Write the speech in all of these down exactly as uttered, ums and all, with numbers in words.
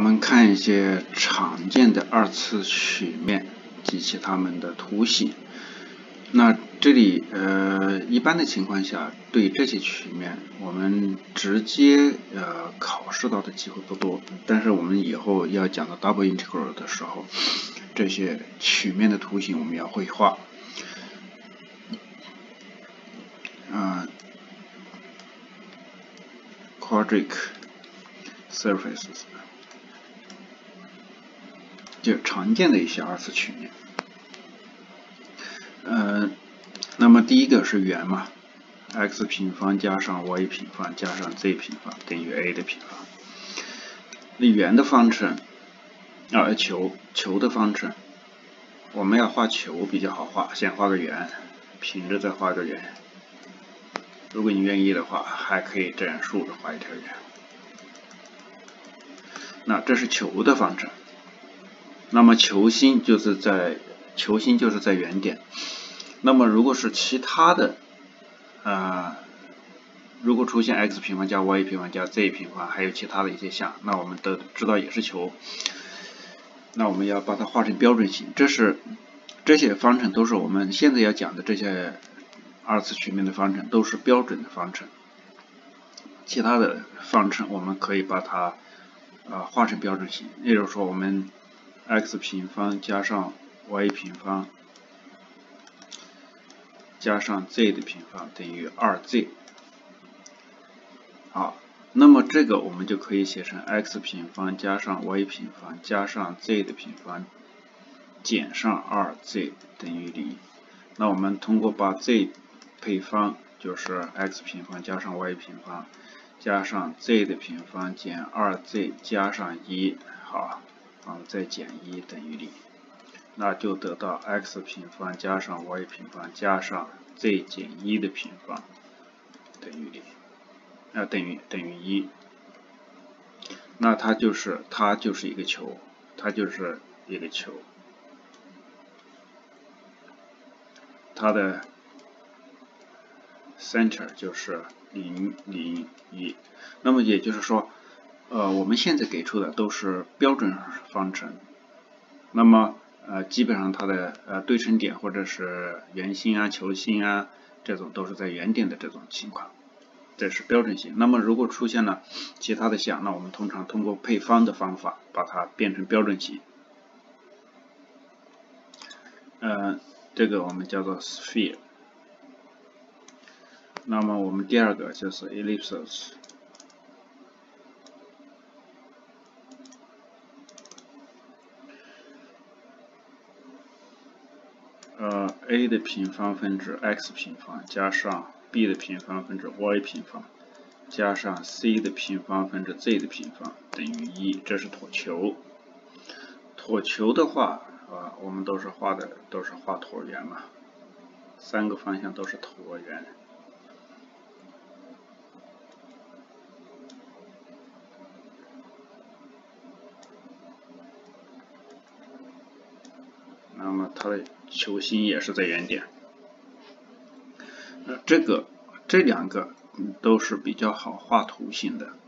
们看一些常见的二次曲面及其它们的图形。那这里呃一般的情况下，对这些曲面我们直接呃考试到的机会不多，但是我们以后要讲到 double integral 的时候，这些曲面的图形我们要会画。呃 quadratic surfaces 就常见的一些二次曲面。呃，那么第一个是圆嘛 ，x 平方加上 y 平方加上 z 平方等于 a 的平方。那圆的方程啊，球球的方程，我们要画球比较好画，先画个圆，平着再画个圆。如果你愿意的话，还可以这样竖着画一条圆。那这是球的方程，那么球心就是在球心就是在原点。那么如果是其他的，呃，如果出现 x 平方加 y 平方加 z 平方，还有其他的一些项，那我们都知道也是球。那我们要把它画成标准形，这是这些方程都是我们现在要讲的这些二次曲面的方程都是标准的方程。其他的方程我们可以把它呃画成标准形，也就是说我们 x 平方加上 y 平方加上 z 的平方等于 二 z。 好，那么这个我们就可以写成 x 平方加上 y 平方加上 z 的平方减上 二 z 等于零。那我们通过把 z 配方，就是 x 平方加上 y 平方加上 z 的平方减 二 z 加上一，好，然后再减一等于零，那就得到 x 平方加上 y 平方加上 z 减一的平方等于零，那等于等于一。那它就是它就是一个球，它就是一个球，它的 center 就是零零一。那么也就是说，呃，我们现在给出的都是标准方程。那么呃，基本上它的呃对称点或者是圆心啊、球心啊，这种都是在原点的这种情况，这是标准型。那么如果出现了其他的项，那我们通常通过配方的方法把它变成标准型。呃，这个我们叫做 sphere。那么我们第二个就是 ellipses。呃 ，a 的平方分之 x 平方加上 b 的平方分之 y 平方加上 c 的平方分之 z 的平方等于一，这是椭球。椭球的话，啊，我们都是画的都是画椭圆嘛，三个方向都是椭圆。那么它的球心也是在原点。那这个这两个都是比较好画图形的。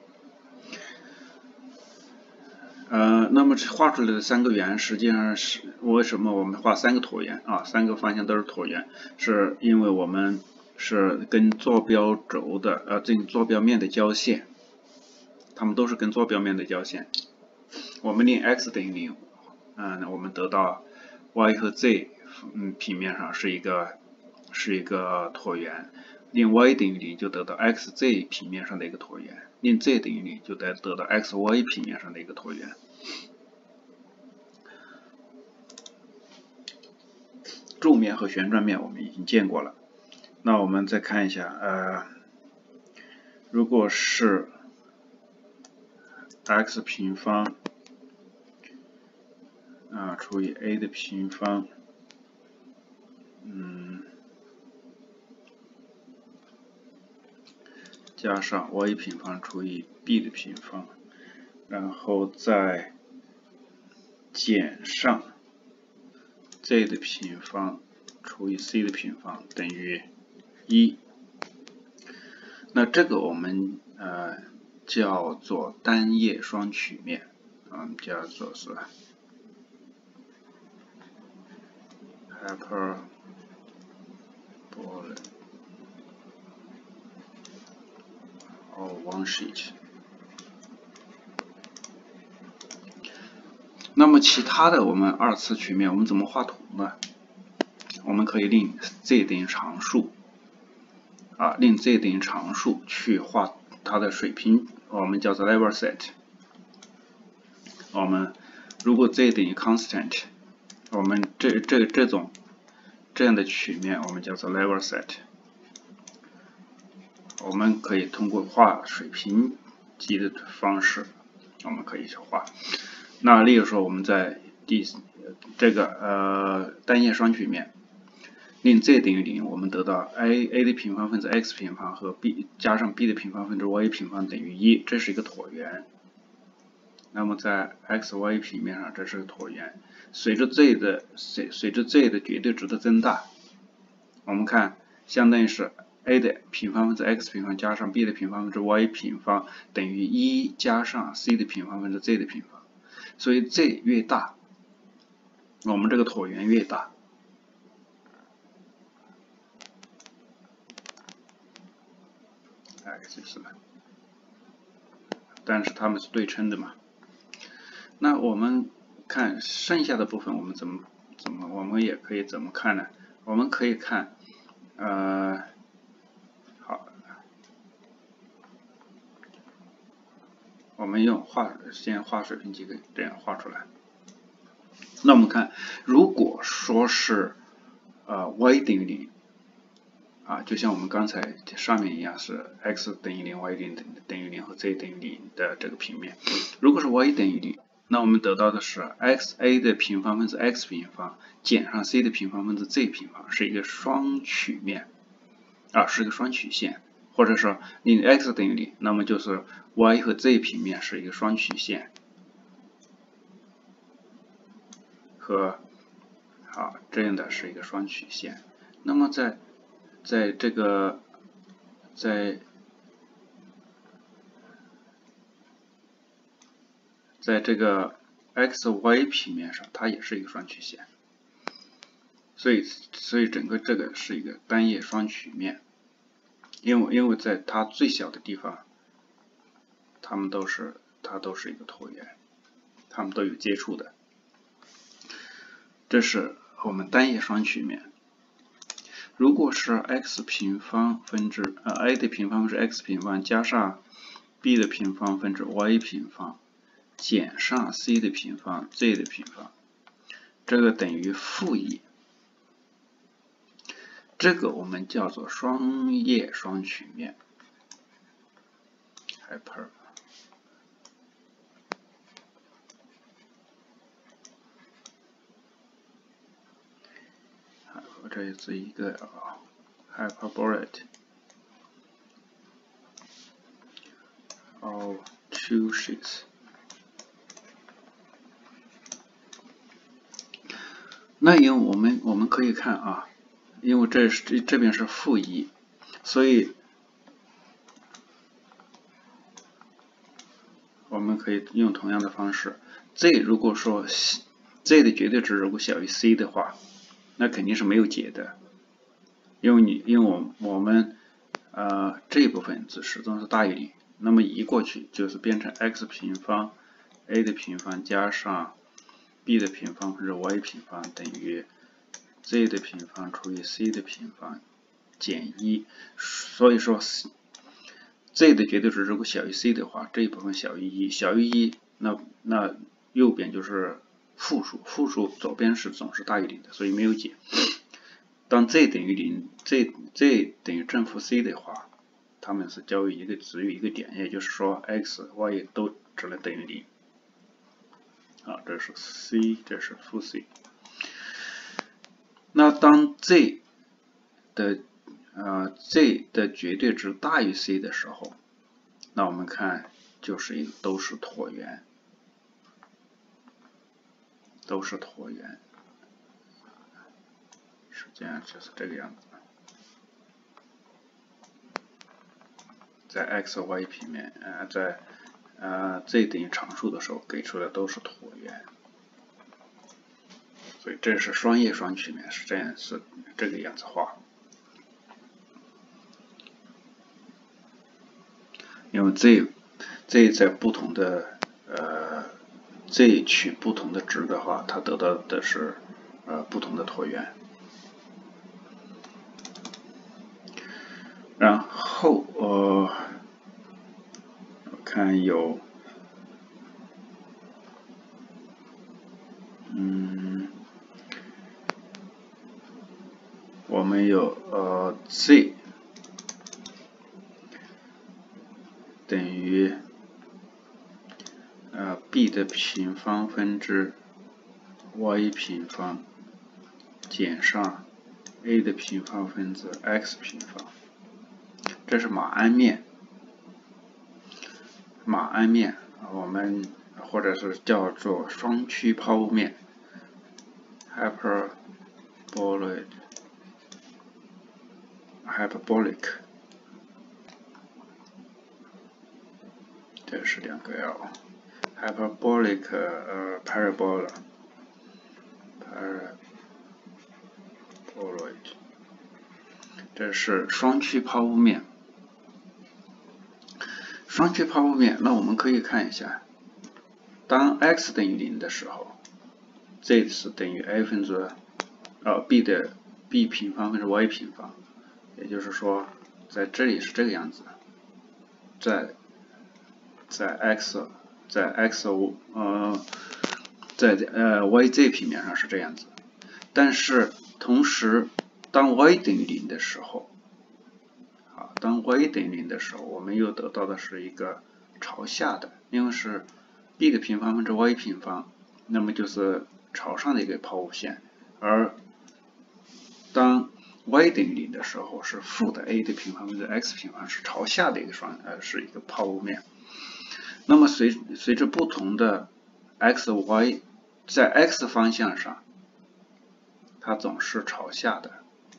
呃，那么画出来的三个圆，实际上是为什么我们画三个椭圆啊？三个方向都是椭圆，是因为我们是跟坐标轴的呃，这坐标面的交线，它们都是跟坐标面的交线。我们令 x 等于零，嗯，我们得到 y 和 z 嗯平面上是一个是一个椭圆，令 y 等于零就得到 xz 平面上的一个椭圆，令 z 等于零就得得到 xy 平面上的一个椭圆。柱面和旋转面我们已经见过了，那我们再看一下，呃，如果是 x 平方啊除以 a 的平方，嗯，加上 y 平方除以 b 的平方，然后再减上 z 的平方除以 c 的平方等于一。那这个我们呃叫做单叶双曲面。 我们叫做是 hyperbolic。哦 one sheet。那么其他的我们二次曲面我们怎么画图呢？我们可以令 z 等于常数啊，令 z 等于常数去画它的水平，我们叫做 level set。我们如果 z 等于 constant， 我们这这这种这样的曲面我们叫做 level set。我们可以通过画水平级的方式，我们可以去画。那例如说我们在第这个呃单叶双曲面，令 z 等于零，我们得到 a a 的平方分之 x 平方和 b 加上 b 的平方分之 y 平方等于一，这是一个椭圆。那么在 x y 平面上，这是个椭圆。随着 z 的随随着 z 的绝对值的增大，我们看相当于是 a 的平方分之 x 平方加上 b 的平方分之 y 平方等于一加上 c 的平方分之 z 的平方。所以 z 越大，我们这个椭圆越大。x 是吧？但是它们是对称的嘛。那我们看剩下的部分，我们怎么怎么我们也可以怎么看呢？我们可以看，呃，好，我们用画先画水平级给这样画出来。那我们看，如果说是呃 y 等于零。啊，就像我们刚才上面一样，是 x 等于零 ，y 等等于零和 z 等于零的这个平面。如果是 y 等于零，那我们得到的是 xa 的平方分之 x 平方减上 c 的平方分之 z 平方，是一个双曲面啊，是一个双曲线。或者说令 x 等于零，那么就是 y 和 z 平面是一个双曲线，和好这样的是一个双曲线。那么在在这个在在这个 x y 平面上，它也是一个双曲线，所以所以整个这个是一个单叶双曲面，因为因为在它最小的地方，它们都是它都是一个椭圆，它们都有接触的，这是我们单叶双曲面。如果是 x 平方分之呃 a 的平方分之 x 平方加上 b 的平方分之 y 平方减上 c 的平方 z 的平方，这个等于负一，这个我们叫做双叶双曲面 hyper。这是一个 hyperbolic of two sheets。那因为我们我们可以看啊，因为这是这这边是负一，所以我们可以用同样的方式 ，z 如果说 z 的绝对值如果小于 c 的话，那肯定是没有解的，因为你因为我我们呃这一部分子始终是大于零，那么移过去就是变成 x 平方 a 的平方加上 b 的平方分之 y 平方等于 z 的平方除以 c 的平方减一，所以说 z 的绝对值如果小于 c 的话，这一部分小于一，小于一，那那右边就是负数，负数左边是总是大于零的，所以没有解。当 z 等于零 ，z z 等于正负 c 的话，它们是交于一个只有一个点，也就是说 x y 都只能等于零。啊，这是 c， 这是负 c。那当 z 的呃 z 的绝对值大于 c 的时候，那我们看就是一个都是椭圆，都是椭圆，实际上就是这个样子。在 x y 平面，呃，在呃 z 等于常数的时候给出的都是椭圆，所以这是双叶双曲面，是这样是这个样子画。因为 z z 在不同的呃 z 取不同的值的话，它得到的是呃不同的椭圆。然后呃，我看有，嗯，我们有呃 z 等于呃 b 的平方分之 y 平方减上 a 的平方分之 x 平方，这是马鞍面。马鞍面我们或者是叫做双曲抛物面 hyperbolic hyperbolic， 这是两个 L hyperbolic 呃 parabola paraboloid， 这是双曲抛物面。双曲抛物面，那我们可以看一下，当 x 等于零的时候 ，z 是等于 a 分之呃 b 的 b 平方分之 y 平方，也就是说，在这里是这个样子，在在 x 在 x 呃在呃 yz 平面上是这样子，但是同时当 y 等于零的时候。当 y 等于零的时候，我们又得到的是一个朝下的，因为是 b 的平方分之 y 平方，那么就是朝上的一个抛物线，而当 y 等于零的时候，是负的 a 的平方分之 x 平方，是朝下的一个双呃是一个抛物面。那么随随着不同的 x y， 在 x 方向上，它总是朝下的。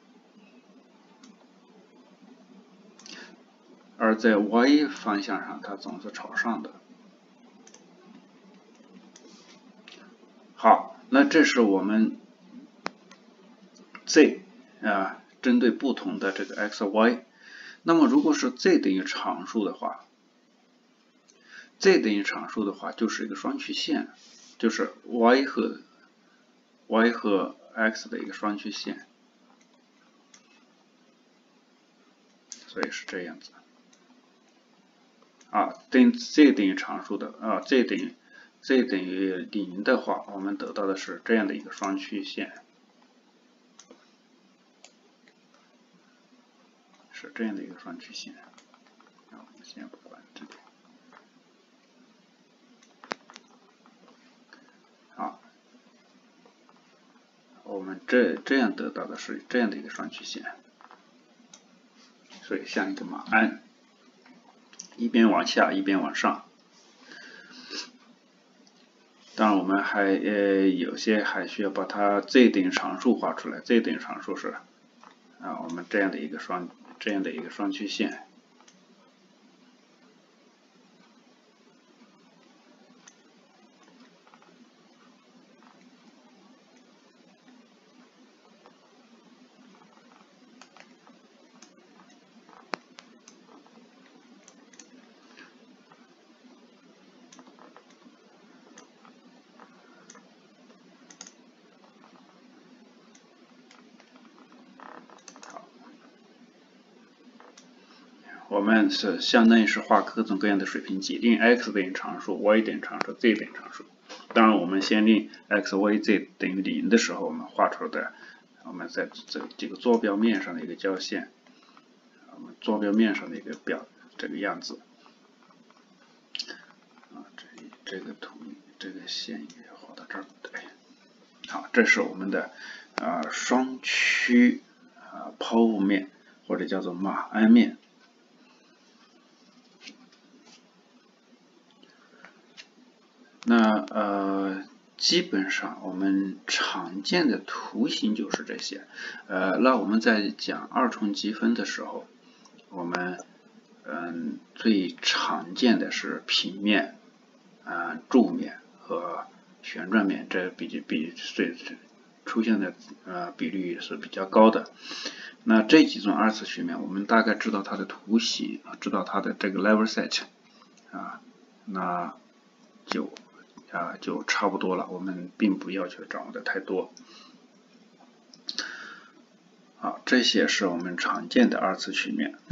而在 y 方向上，它总是朝上的。好，那这是我们 z 啊，针对不同的这个 x y。那么如果是 z 等于常数的话 ，z 等于常数的话就是一个双曲线，就是 y 和 y 和 x 的一个双曲线，所以是这样子。啊，等 z 等于常数的啊 ，z 等于 z 等于零的话，我们得到的是这样的一个双曲线，是这样的一个双曲线。啊，我们先不管这个。好，我们这这样得到的是这样的一个双曲线，所以像一个马鞍。一边往下，一边往上。当然，我们还呃有些还需要把它 z 等于常数画出来。z 等于常数是啊，我们这样的一个双这样的一个双曲线。我们是相当于是画各种各样的水平矩，令 x 等于常数 ，y 等于常数 ，z 等于常数。当然，我们先令 x、y、z 等于零的时候，我们画出的，我们在这这个坐标面上的一个交线，我们坐标面上的一个表这个样子。啊，这这个图这个线也画到这儿，对。好，这是我们的啊双曲啊抛物面，或者叫做马鞍面。那呃，基本上我们常见的图形就是这些。呃，那我们在讲二重积分的时候，我们嗯，最常见的是平面、啊柱面和旋转面，这比比最出现的呃比率是比较高的。那这几种二次曲面，我们大概知道它的图形，知道它的这个 level set 啊，那就啊就差不多了，我们并不要求掌握的太多。好，这些是我们常见的二次曲面。